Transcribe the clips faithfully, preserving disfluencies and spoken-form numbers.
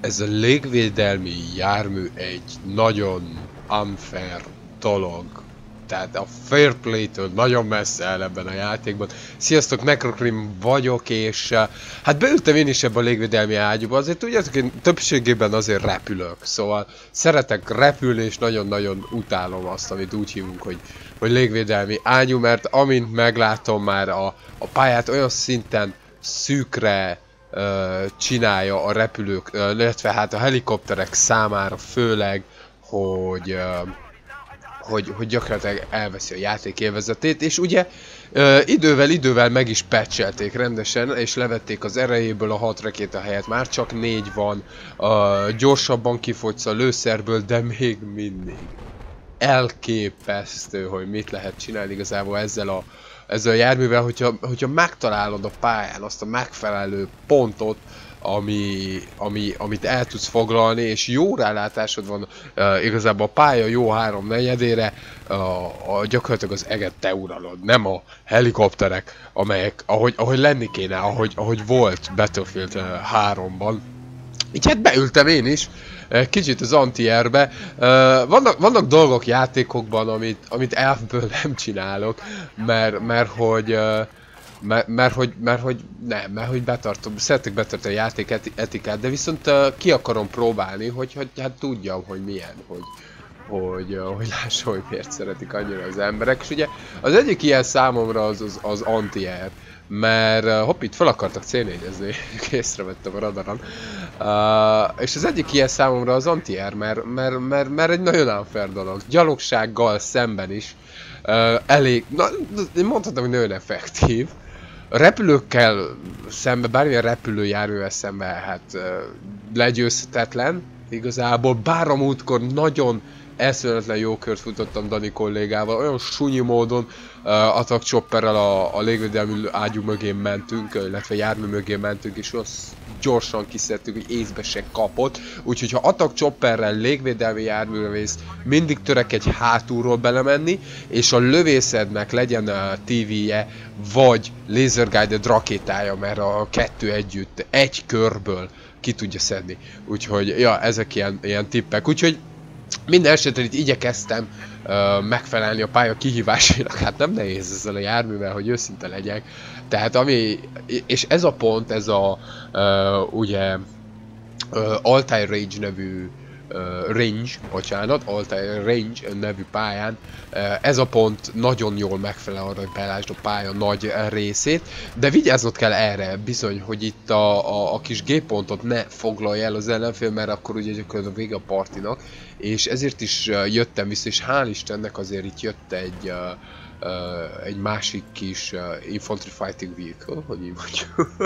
ez a légvédelmi jármű egy nagyon unfair dolog. Tehát a fair play-től nagyon messze el ebben a játékban. Sziasztok, Necrocrim vagyok, és uh, hát beültem én is ebbe a légvédelmi ágyúba, azért tudjátok, én többségében azért repülök, szóval szeretek repülni, és nagyon-nagyon utálom azt, amit úgy hívunk, hogy, hogy légvédelmi ágyú, mert amint meglátom már a, a pályát olyan szinten szűkre uh, csinálja a repülők, uh, illetve hát a helikopterek számára főleg, hogy... Uh, Hogy, hogy gyakorlatilag elveszi a játék élvezetét, és ugye ö, idővel idővel meg is patchelték rendesen, és levették az erejéből a hat rakéta helyett, már csak négy van, ö, gyorsabban kifogysz a lőszerből, de még mindig elképesztő, hogy mit lehet csinálni igazából ezzel a, ezzel a járművel, hogyha, hogyha megtalálod a pályán azt a megfelelő pontot, Ami, ami, amit el tudsz foglalni, és jó rálátásod van uh, igazából a pálya jó három negyedére, uh, a, gyakorlatilag az eget te uralod, nem a helikopterek, amelyek, ahogy, ahogy lenni kéne, ahogy, ahogy volt Battlefield uh, háromban. Így hát beültem én is, uh, kicsit az anti-airbe. Uh, vannak, vannak dolgok játékokban, amit, amit elfből nem csinálok, mert, mert hogy... Uh, Mert, mert hogy, mert hogy nem, mert hogy betartom, szeretek betartani a játék etikát, de viszont uh, ki akarom próbálni, hogy, hogy hát tudjam, hogy milyen, hogy, hogy, uh, hogy lássam, hogy miért szeretik annyira az emberek, és ugye az egyik ilyen számomra az az, az anti-air, mert uh, hopp, itt fel akartak cé négyezni, észrevettem a radaron, uh, és az egyik ilyen számomra az anti-air, mert, mert, mert, mert egy nagyon unfair dolog, gyalogsággal szemben is uh, elég, na, én mondhatom, hogy nagyon effektív. A repülőkkel szembe, bármilyen repülőjárművel szembe, hát uh, legyőzhetetlen igazából, bár a múltkor nagyon eszméletlen jó kört futottam Dani kollégával, olyan sunyi módon uh, attack chopperrel a, a légvédelmi ágyú mögé mentünk, illetve jármű mögé mentünk, és olyan gyorsan kiszedtük, hogy észbe se kapott, úgyhogy ha attack chopperrel légvédelmi járműre vész, mindig törekedj hátulról belemenni, és a lövészednek legyen a té véje, vagy laser guided rakétája, mert a kettő együtt egy körből ki tudja szedni. Úgyhogy, ja, ezek ilyen, ilyen tippek. Úgyhogy minden esetre itt igyekeztem uh, megfelelni a pálya kihívásainak, hát nem nehéz ezzel a járművel, hogy őszinte legyek. Tehát ami, és ez a pont, ez a uh, ugye uh, Altai Range nevű uh, range, bocsánat, Altai Range nevű pályán, uh, ez a pont nagyon jól megfelel arra, hogy belásd a pálya nagy részét, de vigyáznod kell erre bizony, hogy itt a, a, a kis G-pontot ne foglalja el az ellenfél, mert akkor ugye gyakorlatilag vége a partinak, és ezért is uh, jöttem vissza, és hál' Istennek azért itt jött egy uh, Uh, egy másik kis uh, Infantry Fighting Vehicle, hogy így mondjuk.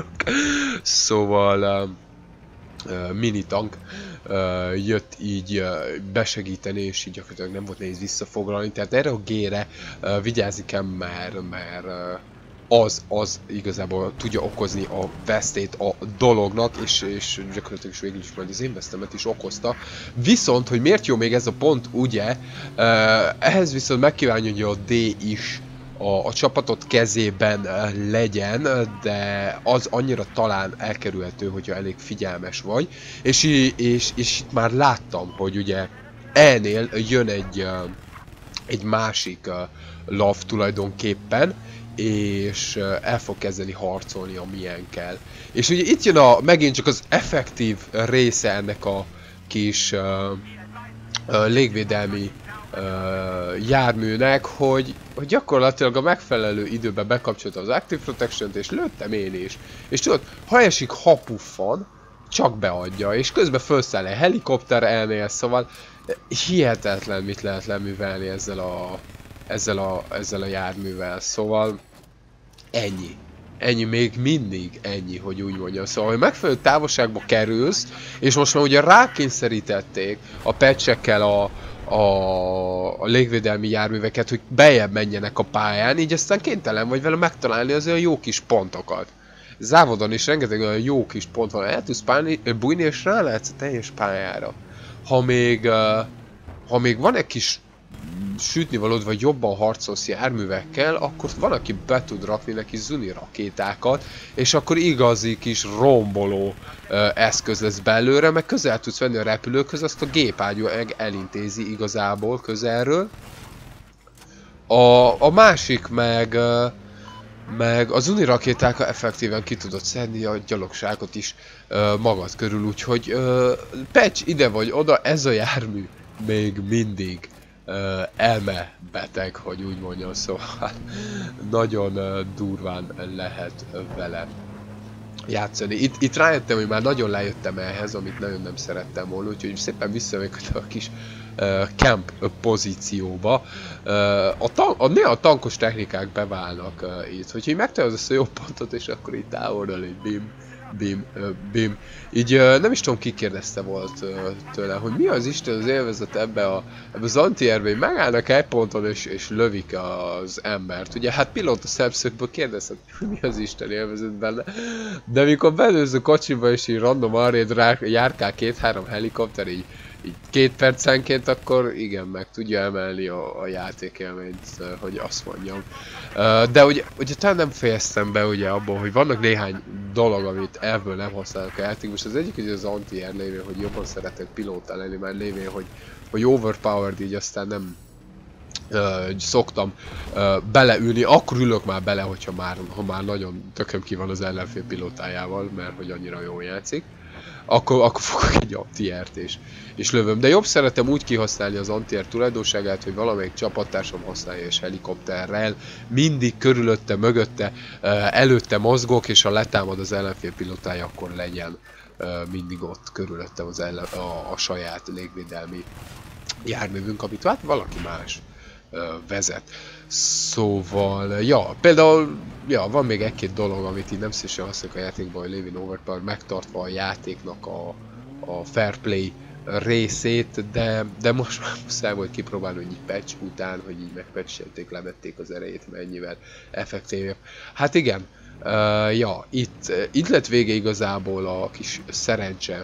Szóval uh, uh, mini tank uh, jött így uh, besegíteni, és így gyakorlatilag nem volt nehéz visszafoglalni. Tehát erre a G-re uh, vigyázni kell, mert, mert uh, az, az igazából tudja okozni a vesztét a dolognak, és, és gyakorlatilag is végül is majd az én vesztemet is okozta. Viszont, hogy miért jó még ez a pont, ugye, ehhez viszont megkívánja, hogy a D is a, a csapatot kezében legyen, de az annyira talán elkerülhető, hogyha elég figyelmes vagy. És, és, és itt már láttam, hogy ugye E-nél jön egy, egy másik love tulajdonképpen, és el fog kezdeni harcolni, amilyen kell. És ugye itt jön a, megint csak az effektív része ennek a kis uh, uh, légvédelmi uh, járműnek, hogy, hogy gyakorlatilag a megfelelő időben bekapcsolta az Active Protection-t, és lőttem én is. És tudod, ha esik, ha puffan, csak beadja, és közben felszáll egy helikopter elnél, szóval hihetetlen mit lehet leművelni ezzel a Ezzel a, ezzel a járművel, szóval ennyi. Ennyi, még mindig ennyi, hogy úgy mondjam. Szóval, hogy megfelelő távolságba kerülsz, és most már ugye rákényszerítették a patchekkel a, a, a légvédelmi járműveket, hogy bejebb menjenek a pályán, így aztán kénytelen vagy vele megtalálni az olyan jó kis pontokat. Závodon is rengeteg olyan jó kis pont van, el tudsz pálni, bújni, és rálátsz a teljes pályára. Ha még, uh, ha még van egy kis sütnivalód, vagy jobban harcolsz járművekkel, akkor van, aki be tud rakni neki zuni rakétákat, és akkor igazi kis romboló ö, eszköz lesz belőle, meg közel tudsz venni a repülőkhöz, azt a gépágyú elintézi igazából közelről. A, a másik meg, ö, meg az zuni rakétákkal effektíven ki tudod szedni a gyalogságot is ö, magad körül, úgyhogy ö, patch ide vagy oda, ez a jármű még mindig uh, elmebeteg, hogy úgy mondjam, szóval nagyon uh, durván lehet vele játszani. Itt, itt rájöttem, hogy már nagyon lejöttem ehhez, amit nagyon nem szerettem volna, úgyhogy szépen visszamegyek a kis uh, camp pozícióba. Uh, a, tan a, néha a tankos technikák beválnak uh, itt, hogy így megtalálod azt a jó pontot, és akkor itt távolról egy bim, bim, uh, bim. Így uh, nem is tudom, ki kérdezte volt uh, tőle, hogy mi az Isten az élvezet ebbe, a, ebbe az anti-airbe, hogy megállnak egy ponton és, és lövik az embert. Ugye hát pilóta szemszögből kérdezhet, hogy mi az Isten élvezet benne. De mikor belősz a kocsiba és így random arréd járkál két-három helikopter, így, így két percenként, akkor igen, meg tudja emelni a, a játékélményt, hogy azt mondjam. De ugye, ugye talán nem fejeztem be ugye abból, hogy vannak néhány dolog, amit ebből nem használnak a játék. Most az egyik ugye az anti-air lévén, hogy jobban szeretek pilóta lenni, mert lévén, hogy, hogy overpowered, így aztán nem uh, szoktam uh, beleülni. Akkor ülök már bele, hogyha már, ha már nagyon tököm ki van az ellenfél pilótájával, mert hogy annyira jól játszik. Akkor, akkor fogok egy anti-air-t és, és lövöm. De jobb szeretem úgy kihasználni az anti-air tulajdonságát, hogy valamelyik csapattársam használja és helikopterrel mindig körülötte, mögötte, előtte mozgok, és ha letámad az ellenfél pilótája, akkor legyen mindig ott körülöttem az ellen, a, a saját légvédelmi járművünk, amit hát valaki más vezet. Szóval, ja, például, ja, van még egy-két dolog, amit így nem szívesen használjuk a játékban, hogy lévén overpower, megtartva a játéknak a, a fair play részét, de, de most már muszáj volt kipróbálni, hogy így patch után, hogy így megpatchelték, levették az erejét, mennyivel effektívebb. Hát igen, uh, ja, itt, itt lett vége igazából a kis szerencse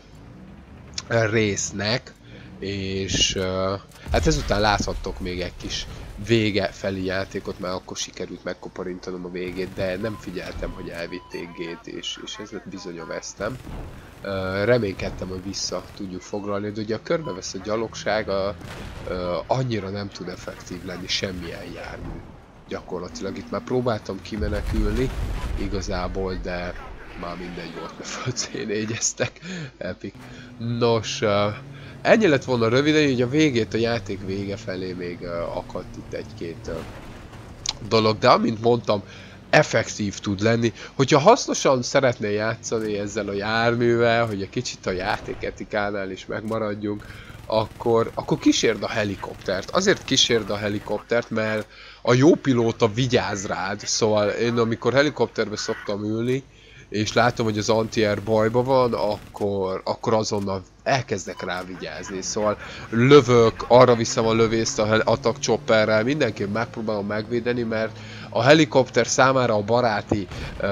résznek, és uh, hát ezután láthattok még egy kis vége felé játékot, mert akkor sikerült megkoparintanom a végét, de nem figyeltem, hogy elvitték G-t, és, és ezért bizony vesztem. Uh, reménykedtem, hogy vissza tudjuk foglalni, de ugye a körbevesz a gyalogság a, uh, annyira nem tud effektív lenni semmilyen jármű. Gyakorlatilag itt már próbáltam kimenekülni igazából, de már mindegy volt, mert föl cé négyeztek. Epic. Nos, uh, ennyi lett volna röviden, hogy a végét, a játék vége felé még uh, akadt itt egy-két uh, dolog, de amint mondtam, effektív tud lenni. Hogyha hasznosan szeretnél játszani ezzel a járművel, hogy egy kicsit a játék etikánál is megmaradjunk, akkor, akkor kísérd a helikoptert. Azért kísérd a helikoptert, mert a jó pilóta vigyáz rád. Szóval én amikor helikopterbe szoktam ülni, és látom, hogy az anti-air bajba van, akkor, akkor azonnal elkezdek rá vigyázni. Szóval lövök, arra viszem a lövészt a attack chopperrel, mindenképp megpróbálom megvédeni, mert a helikopter számára a baráti ö,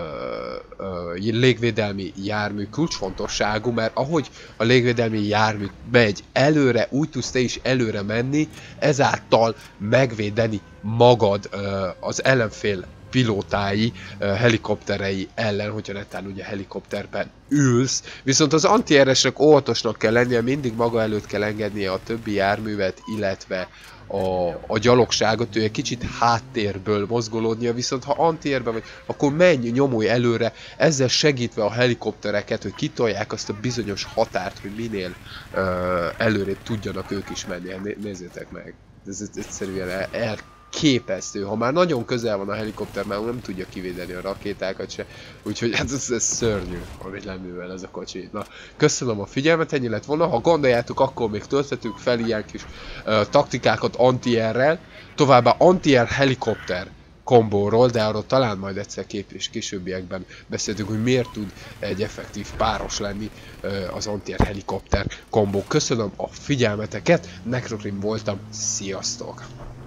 ö, légvédelmi jármű kulcsfontosságú, mert ahogy a légvédelmi jármű megy előre, úgy tudsz te is előre menni, ezáltal megvédeni magad ö, az ellenfél pilótái, helikopterei ellen, hogyha netán ugye helikopterben ülsz. Viszont az anti-air-esnek óvatosnak kell lennie, mindig maga előtt kell engednie a többi járművet, illetve a, a gyalogságot, ő egy kicsit háttérből mozgolódnia, viszont ha anti-airben vagy, akkor menj, nyomulj előre, ezzel segítve a helikoptereket, hogy kitolják azt a bizonyos határt, hogy minél uh, előrébb tudjanak ők is menni. Nézzétek meg, ez, ez egyszerűen el, el képesztő. Ha már nagyon közel van a helikopter, már nem tudja kivédeni a rakétákat se. Úgyhogy hát ez, ez szörnyű, amit leművel ez a kocsi. Na, köszönöm a figyelmet, ennyi lett volna. Ha gondoljátok, akkor még tölthetünk fel ilyen kis uh, taktikákat anti-airrel. Továbbá anti-air helikopter kombóról, de arról talán majd egyszer kép és későbbiekben beszéltünk, hogy miért tud egy effektív páros lenni uh, az anti-air helikopter kombó. Köszönöm a figyelmeteket, Necrogrim voltam, sziasztok!